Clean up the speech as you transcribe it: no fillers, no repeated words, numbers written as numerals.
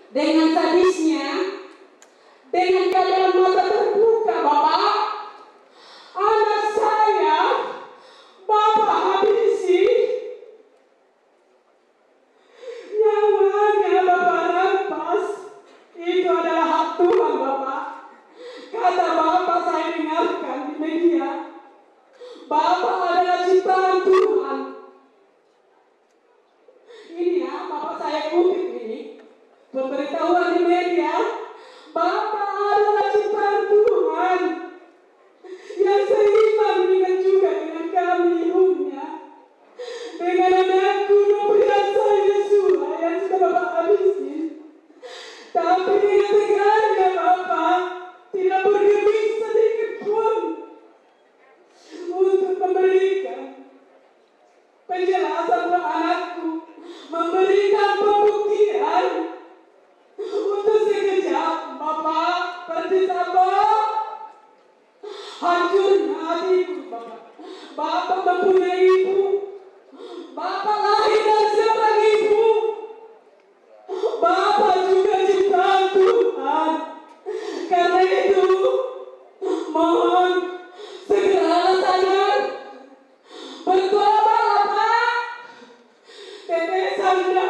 Dengan sadisnya, dengan keadaan mata terbuka, Bapak, anak saya, Bapak habisi. Nyawanya Bapak rampas. Itu adalah hak Tuhan, Bapak. Kata Bapak saya dengarkan di media, Bapak adalah ciptaan Tuhan. Ini ya, Bapak saya kutip ini. Pemberitahuan di media, Bapak adalah ciptaan Tuhan yang seiman dengan juga dengan kami ibunya, dengan anakku Noprian saya Yesua yang sudah Bapak habisin. Tapi dengan tegaknya Bapak tidak bergeming sedikit pun untuk memberikan penjelasan buat anakku, memberikan pembuktian. Untuk sekejap, Bapak Perdisambo, hancurnya hatiku, Bapak. Bapak mempunyai ibu. Bapak lahir dari seorang ibu. Bapak juga ciptaan Tuhan. Karena itu, mohon segeralah sadar. Bertobatlah, Pak. Tetesan